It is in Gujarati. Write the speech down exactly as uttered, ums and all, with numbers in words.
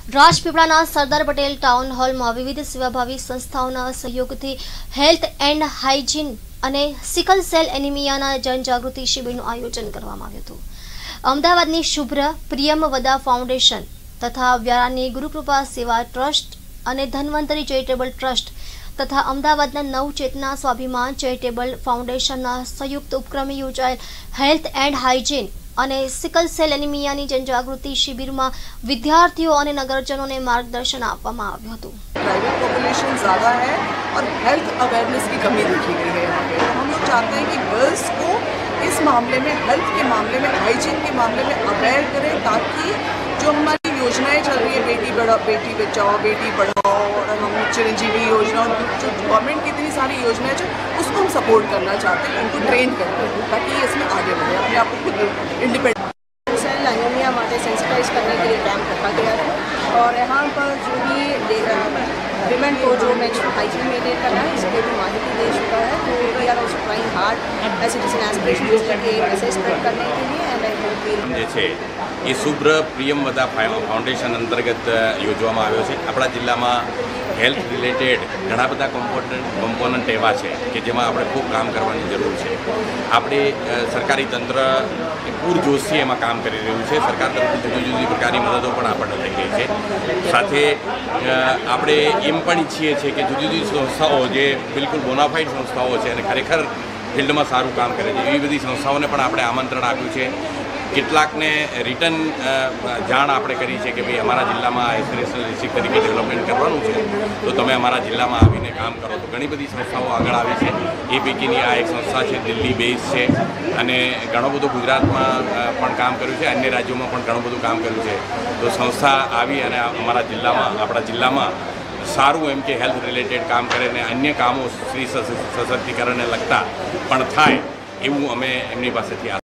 રાજપીપળાના સરદાર પટેલ ટાઉન હોલમાં વિવિધ સેવાભાવી સંસ્થાઓના સહયોગથી હેલ્થ એન્ડ હાઇજીન અને સિકલ સેલ એનિમિયાના જનજાગૃતિ શિબિરનું આયોજન કરવામાં આવ્યું હતું। અમદાવાદની શુભ્ર પ્રિયમવદા ફાઉન્ડેશન તથા વ્યારાની ગુરુકૃપા સેવા ટ્રસ્ટ અને ધન્વંતરી ચેરિટેબલ ટ્રસ્ટ તથા અમદાવાદના નવચેતના સ્વાભિમાન ચેરિટેબલ ફાઉન્ડેશનના સંયુક્ત ઉપક્રમે યોજાયેલ હેલ્થ એન્ડ હાઇજીન અને सिकल सेल एनीमिया की जनजागृति शिविर में विद्यार्थियों और नगरजनों ने मार्गदर्शन आपवामां आव्युं हतुं। प्राइवेट पॉपुलेशन ज़्यादा है और हेल्थ अवेयरनेस की कमी देखी गई है यहाँ पे। हम लोग चाहते हैं कि गर्ल्स को इस मामले में, हेल्थ के मामले में, हाइजीन के मामले में अवेयर करें, ताकि जो हमारी योजनाएं चल रही है, बेटी बढ़ाओ, बेटी बचाओ, बेटी पढ़ाओ और हम चिरंजीवी योजना, जो गवर्नमेंट की इतनी सारी योजनाएं जो उसको हम सपोर्ट करना चाहते हैं, उनको ट्रेन करते हैं ताकि ये इसमें आगे बढ़े, अपने आप को खुद इंडिपेंडेंट। सेल एनीमिया माटे सेंसिटाइज करने के लिए कैंप रखा गया था और यहाँ पर जो भी विमेन को जो मेंस्ट्रुअल हाइजीन मेंटेन करना है इसके भी माहिती दे चुका है। तो we are also trying hard as it is an aspiration के मैसेज स्प्रेड करने के लिए एंड आई होप જે છે એ શુભ્ર પ્રિયમવદા ફાઉન્ડેશન અંતર્ગત યોજવામાં આવ્યો છે। આપણા જિલ્લામાં હેલ્થ રિલેટેડ ઘણા બધા કોમ્પોનન્ટ કોમ્પોનન્ટ એવા છે કે જેમાં આપણે ખૂબ કામ કરવાની જરૂર છે। આપણે સરકારી તંત્ર પૂરજોશથી એમાં કામ કરી રહ્યું છે। સરકાર તરફથી જુદી જુદી પ્રકારની મદદો પણ આપણને થઈ રહી છે। સાથે આપણે એમ પણ ઈચ્છીએ છીએ કે જુદી જુદી સંસ્થાઓ જે બિલકુલ બોનાફાઇડ સંસ્થાઓ છે અને ખરેખર ફિલ્ડમાં સારું કામ કરે છે એવી બધી સંસ્થાઓને પણ આપણે આમંત્રણ આપ્યું છે। કેટલાકને રિટર્ન જાણ આપણે કરી છે કે ભાઈ અમારા જિલ્લામાં એસ્પિરેશનલ ડિસ્ટ્રિક્ટ તરીકે ડેવલપમેન્ટ કરવાનું છે તો તમે અમારા જિલ્લામાં આવીને કામ કરો। તો ઘણી બધી સંસ્થાઓ આગળ આવી છે। એ પૈકીની આ એક સંસ્થા છે, દિલ્હી બેઝ છે અને ઘણું બધું ગુજરાતમાં પણ કામ કર્યું છે, અન્ય રાજ્યોમાં પણ ઘણું બધું કામ કર્યું છે। તો સંસ્થા આવી અને અમારા જિલ્લામાં આપણા જિલ્લામાં સારું એમ કે હેલ્થ રિલેટેડ કામ કરે ને અન્ય કામો સ્ત્રી સશક્તિકરણને લગતા પણ થાય એવું અમે એમની પાસેથી